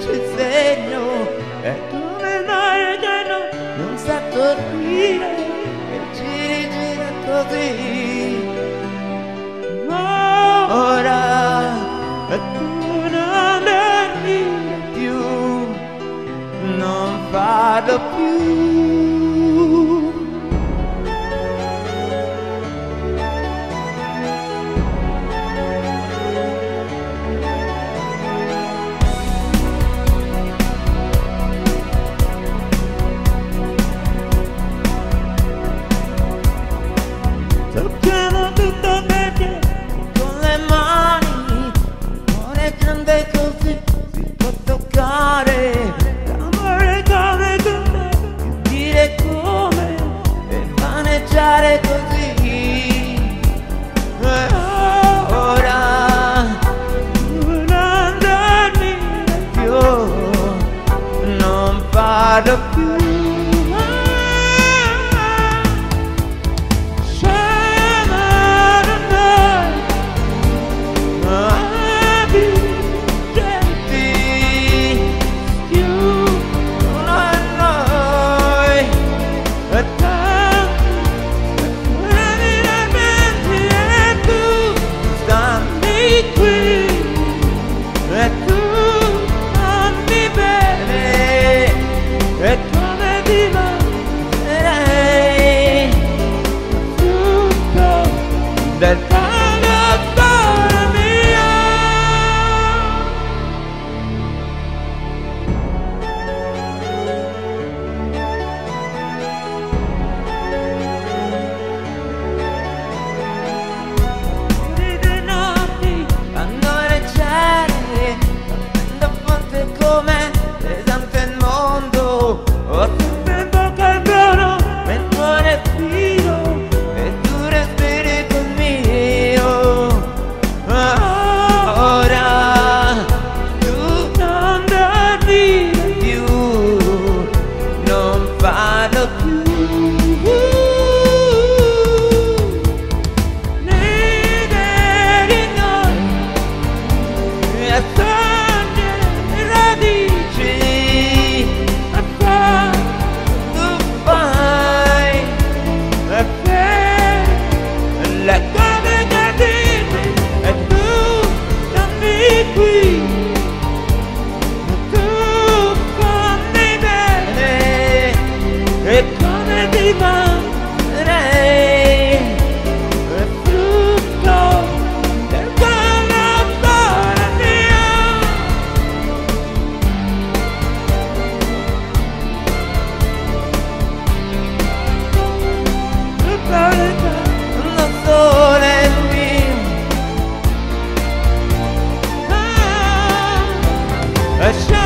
c'è il segno, è come il mare che non sa dormire e gira così. Ora tu non dormire più, non farlo più. Tocchiamo tutto perché con le mani non è grande così, si può toccare. L'amore come come, dire come e maneggiare così. Ora non dormire più, non farlo più. Del storia mia. Di notti a noleggiare, prendo fonte come pesante il mondo. Ho sempre in bocca il buono, mentre respiro e tu respiri con me. Ora tu non dormire più, non farlo più. Nei veri noi e sogni e radici, e poi tu fai e fai le cose che dici e tu non mi qui, tu fammi bene e come ti mangerei, è frutto del cuore mio. Non sole mio, e